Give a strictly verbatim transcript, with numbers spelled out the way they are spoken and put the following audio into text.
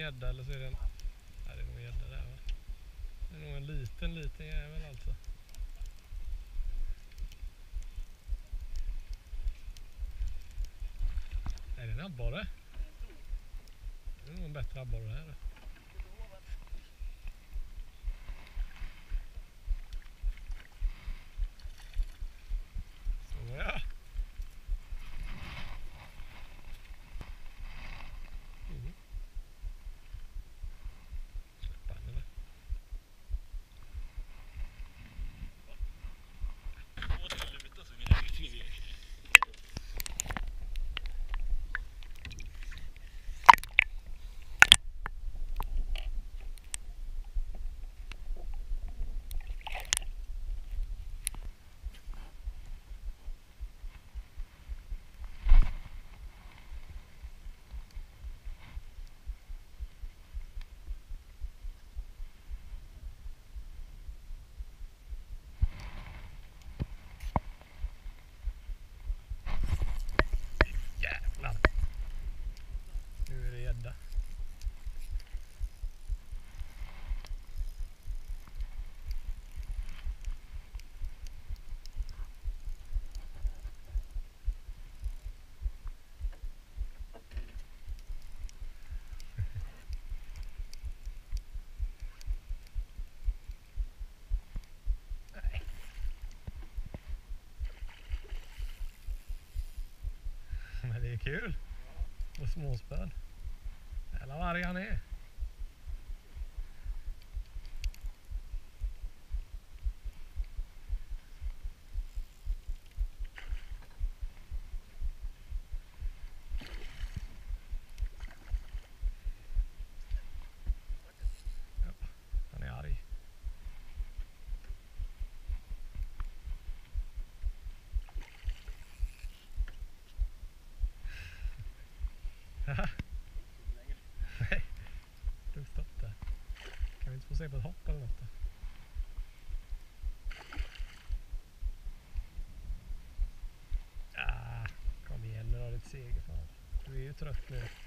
gädda eller så är det en... Ja, det är nog en gädda där, va? Det är nog en liten, liten jävel alltså. Är det en abborre? Det är nog en bättre abborre här. Så ja. Mm. Släppa han eller? Jävlar. Nu är det gädda. Men det är kul. Och småspön. Jävlar vad arg han är. Ja, han är arg. Nej, du stopp där. Kan vi inte få se på ett hopp eller något då? Ja, kom igen nu då, ditt seger fan. Du är ju trött nu.